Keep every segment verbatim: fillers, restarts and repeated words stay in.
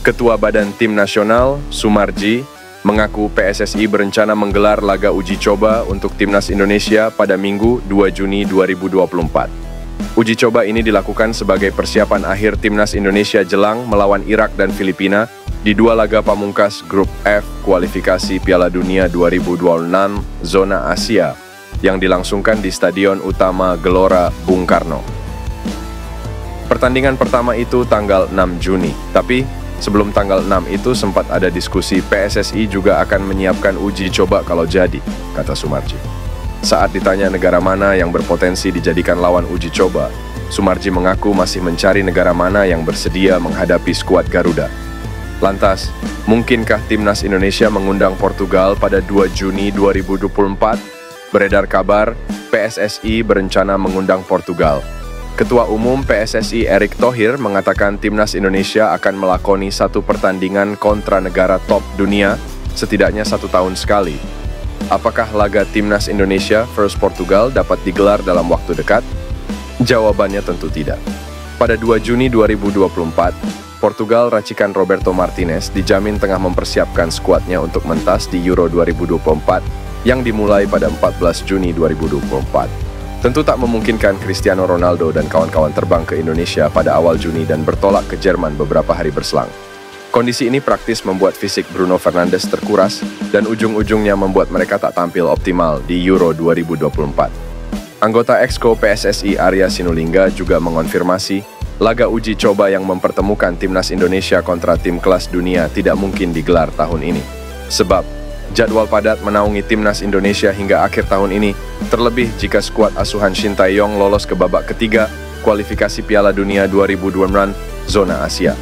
Ketua Badan Tim Nasional, Sumarji, mengaku P S S I berencana menggelar laga uji coba untuk Timnas Indonesia pada Minggu dua Juni dua ribu dua puluh empat. Uji coba ini dilakukan sebagai persiapan akhir Timnas Indonesia jelang melawan Irak dan Filipina di dua laga pamungkas Grup F kualifikasi Piala Dunia dua ribu dua puluh enam zona Asia yang dilangsungkan di Stadion Utama Gelora Bung Karno. Pertandingan pertama itu tanggal enam Juni, tapi sebelum tanggal enam itu sempat ada diskusi P S S I juga akan menyiapkan uji coba kalau jadi, kata Sumarji. Saat ditanya negara mana yang berpotensi dijadikan lawan uji coba, Sumarji mengaku masih mencari negara mana yang bersedia menghadapi skuad Garuda. Lantas, mungkinkah Timnas Indonesia mengundang Portugal pada dua Juni dua ribu dua puluh empat? Beredar kabar, P S S I berencana mengundang Portugal. Ketua Umum P S S I Erick Thohir mengatakan Timnas Indonesia akan melakoni satu pertandingan kontra negara top dunia setidaknya satu tahun sekali. Apakah laga Timnas Indonesia versus Portugal dapat digelar dalam waktu dekat? Jawabannya tentu tidak. Pada dua Juni dua ribu dua puluh empat, Portugal racikan Roberto Martinez dijamin tengah mempersiapkan skuadnya untuk mentas di Euro dua ribu dua puluh empat yang dimulai pada empat belas Juni dua ribu dua puluh empat. Tentu tak memungkinkan Cristiano Ronaldo dan kawan-kawan terbang ke Indonesia pada awal Juni dan bertolak ke Jerman beberapa hari berselang. Kondisi ini praktis membuat fisik Bruno Fernandes terkuras dan ujung-ujungnya membuat mereka tak tampil optimal di Euro dua ribu dua puluh empat. Anggota Exco P S S I Arya Sinulinga juga mengonfirmasi laga uji coba yang mempertemukan Timnas Indonesia kontra tim kelas dunia tidak mungkin digelar tahun ini. Sebab jadwal padat menaungi Timnas Indonesia hingga akhir tahun ini, terlebih jika skuad asuhan Shin Tae-yong lolos ke babak ketiga kualifikasi Piala Dunia dua ribu dua puluh enam zona Asia.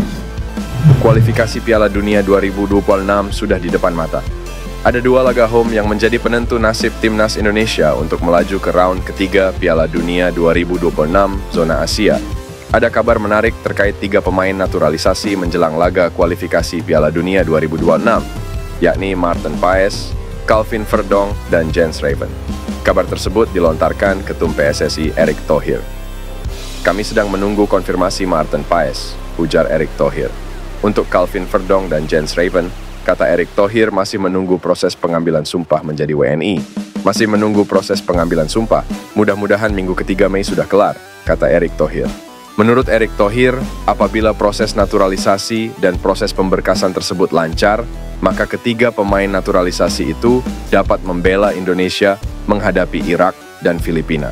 Kualifikasi Piala Dunia dua ribu dua puluh enam sudah di depan mata. Ada dua laga home yang menjadi penentu nasib Timnas Indonesia untuk melaju ke round ketiga Piala Dunia dua ribu dua puluh enam zona Asia. Ada kabar menarik terkait tiga pemain naturalisasi menjelang laga kualifikasi Piala Dunia dua ribu dua puluh enam. Yakni Maarten Paes, Calvin Verdonk, dan Jens Raven. Kabar tersebut dilontarkan Ketum P S S I Erick Thohir. Kami sedang menunggu konfirmasi Maarten Paes, ujar Erick Thohir. Untuk Calvin Verdonk dan Jens Raven, kata Erick Thohir masih menunggu proses pengambilan sumpah menjadi W N I. Masih menunggu proses pengambilan sumpah, mudah-mudahan minggu ketiga Mei sudah kelar, kata Erick Thohir. Menurut Erick Thohir, apabila proses naturalisasi dan proses pemberkasan tersebut lancar, maka ketiga pemain naturalisasi itu dapat membela Indonesia menghadapi Irak dan Filipina.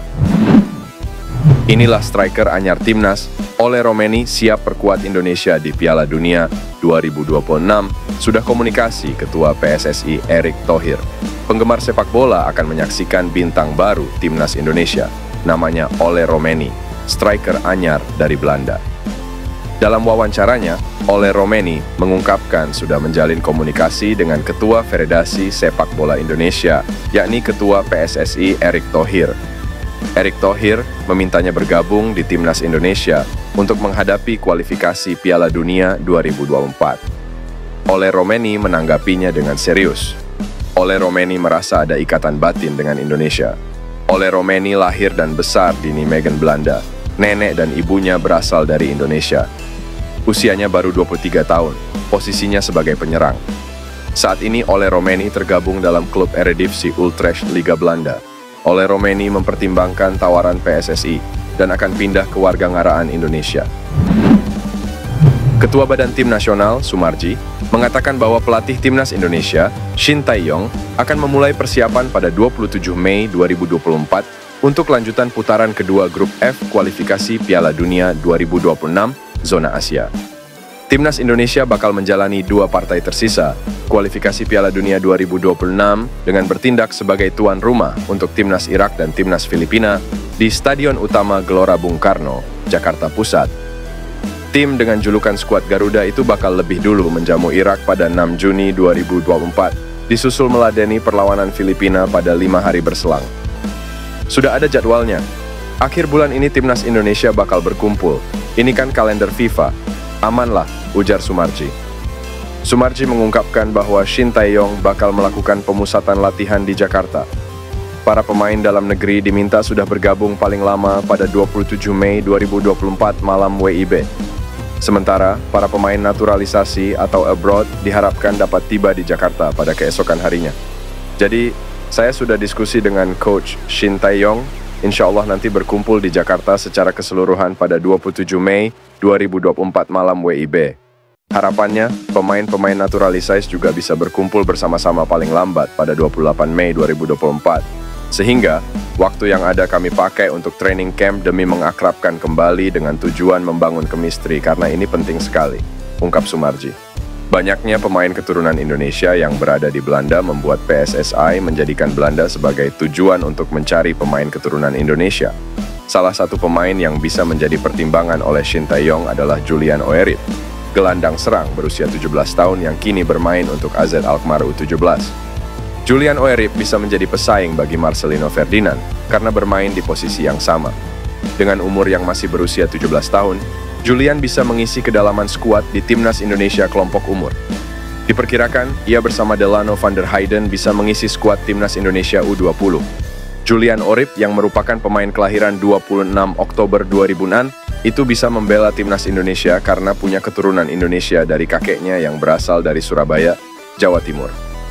Inilah striker anyar Timnas, Ole Romeni siap perkuat Indonesia di Piala Dunia dua ribu dua puluh enam, sudah komunikasi Ketua P S S I Erick Thohir. Penggemar sepak bola akan menyaksikan bintang baru Timnas Indonesia, namanya Ole Romeni, striker anyar dari Belanda. Dalam wawancaranya, Ole Romeni mengungkapkan sudah menjalin komunikasi dengan Ketua Federasi Sepak Bola Indonesia, yakni Ketua P S S I Erick Thohir. Erick Thohir memintanya bergabung di Timnas Indonesia untuk menghadapi kualifikasi Piala Dunia dua ribu dua puluh empat. Ole Romeni menanggapinya dengan serius. Ole Romeni merasa ada ikatan batin dengan Indonesia. Ole Romeni lahir dan besar di Nijmegen, Belanda. Nenek dan ibunya berasal dari Indonesia. Usianya baru dua puluh tiga tahun, posisinya sebagai penyerang. Saat ini Ole Romeni tergabung dalam klub Eredivisie Utrecht Liga Belanda. Ole Romeni mempertimbangkan tawaran P S S I dan akan pindah ke Wargangaraan Indonesia. Ketua Badan Tim Nasional, Sumarji, mengatakan bahwa pelatih Timnas Indonesia, Shin Tae-yong, akan memulai persiapan pada dua puluh tujuh Mei dua ribu dua puluh empat untuk lanjutan putaran kedua Grup F kualifikasi Piala Dunia dua ribu dua puluh enam zona Asia. Timnas Indonesia bakal menjalani dua partai tersisa, kualifikasi Piala Dunia dua ribu dua puluh enam dengan bertindak sebagai tuan rumah untuk Timnas Irak dan Timnas Filipina di Stadion Utama Gelora Bung Karno, Jakarta Pusat. Tim dengan julukan skuad Garuda itu bakal lebih dulu menjamu Irak pada enam Juni dua ribu dua puluh empat, disusul meladeni perlawanan Filipina pada lima hari berselang. Sudah ada jadwalnya. Akhir bulan ini Timnas Indonesia bakal berkumpul. Ini kan kalender FIFA. Amanlah, ujar Sumarji. Sumarji mengungkapkan bahwa Shin Tae-yong bakal melakukan pemusatan latihan di Jakarta. Para pemain dalam negeri diminta sudah bergabung paling lama pada dua puluh tujuh Mei dua ribu dua puluh empat malam W I B. Sementara, para pemain naturalisasi atau abroad diharapkan dapat tiba di Jakarta pada keesokan harinya. Jadi, saya sudah diskusi dengan Coach Shin Tae-yong, insya Allah nanti berkumpul di Jakarta secara keseluruhan pada dua puluh tujuh Mei dua ribu dua puluh empat malam W I B. Harapannya, pemain-pemain naturalisasi juga bisa berkumpul bersama-sama paling lambat pada dua puluh delapan Mei dua ribu dua puluh empat. Sehingga, waktu yang ada kami pakai untuk training camp demi mengakrabkan kembali dengan tujuan membangun chemistry karena ini penting sekali, ungkap Sumarji. Banyaknya pemain keturunan Indonesia yang berada di Belanda membuat P S S I menjadikan Belanda sebagai tujuan untuk mencari pemain keturunan Indonesia. Salah satu pemain yang bisa menjadi pertimbangan oleh Shin Tae-yong adalah Julian Oerit, gelandang serang berusia tujuh belas tahun yang kini bermain untuk A Z Alkmaar U tujuh belas. Julian Oerit bisa menjadi pesaing bagi Marcelino Ferdinand karena bermain di posisi yang sama. Dengan umur yang masih berusia tujuh belas tahun, Julian bisa mengisi kedalaman skuad di Timnas Indonesia kelompok umur. Diperkirakan, ia bersama Delano van der Heyden bisa mengisi skuad Timnas Indonesia U dua puluh. Julian Oerit yang merupakan pemain kelahiran dua puluh enam Oktober dua ribu enam itu bisa membela Timnas Indonesia karena punya keturunan Indonesia dari kakeknya yang berasal dari Surabaya, Jawa Timur.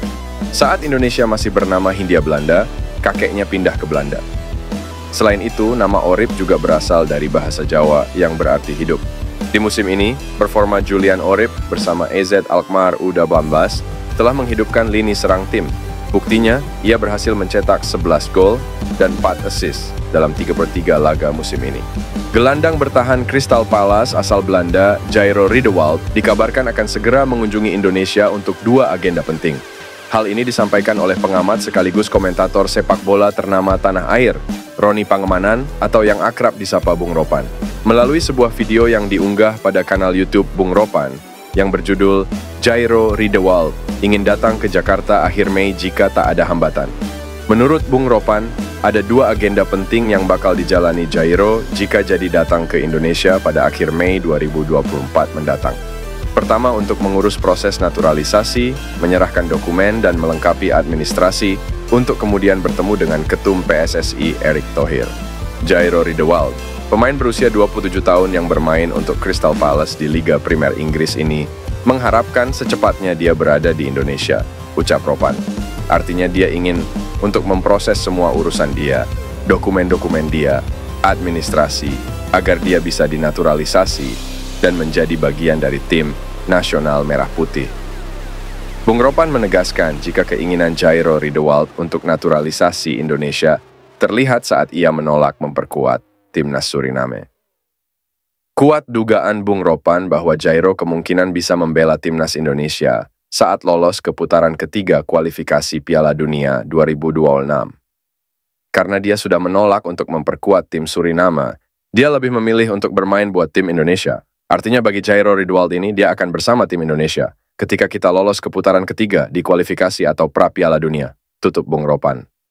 Saat Indonesia masih bernama Hindia Belanda, kakeknya pindah ke Belanda. Selain itu, nama Oerit juga berasal dari bahasa Jawa yang berarti hidup. Di musim ini, performa Julian Oerit bersama A Z Alkmaar U delapan belas telah menghidupkan lini serang tim. Buktinya, ia berhasil mencetak sebelas gol dan empat assist dalam tiga per tiga laga musim ini. Gelandang bertahan Crystal Palace asal Belanda, Jairo Riedewald, dikabarkan akan segera mengunjungi Indonesia untuk dua agenda penting. Hal ini disampaikan oleh pengamat sekaligus komentator sepak bola ternama tanah air, Roni Pangemanan atau yang akrab disapa Bung Ropan. Melalui sebuah video yang diunggah pada kanal YouTube Bung Ropan yang berjudul Jairo Riedewald ingin datang ke Jakarta akhir Mei jika tak ada hambatan. Menurut Bung Ropan, ada dua agenda penting yang bakal dijalani Jairo jika jadi datang ke Indonesia pada akhir Mei dua ribu dua puluh empat mendatang. Pertama, untuk mengurus proses naturalisasi, menyerahkan dokumen dan melengkapi administrasi, untuk kemudian bertemu dengan Ketum P S S I Erick Thohir. Jairo Riedewald, pemain berusia dua puluh tujuh tahun yang bermain untuk Crystal Palace di Liga Primer Inggris ini, mengharapkan secepatnya dia berada di Indonesia, ucap Ropan. Artinya dia ingin untuk memproses semua urusan dia, dokumen-dokumen dia, administrasi, agar dia bisa dinaturalisasi dan menjadi bagian dari tim nasional merah putih. Bung Ropan menegaskan jika keinginan Jairo Riedewald untuk naturalisasi Indonesia terlihat saat ia menolak memperkuat timnas Suriname. Kuat dugaan Bung Ropan bahwa Jairo kemungkinan bisa membela timnas Indonesia saat lolos ke putaran ketiga kualifikasi Piala Dunia dua ribu dua puluh enam. Karena dia sudah menolak untuk memperkuat tim Suriname, dia lebih memilih untuk bermain buat tim Indonesia. Artinya bagi Jairo Riedewald ini, dia akan bersama tim Indonesia ketika kita lolos ke putaran ketiga di kualifikasi atau pra Piala Dunia, tutup Bung Ropan.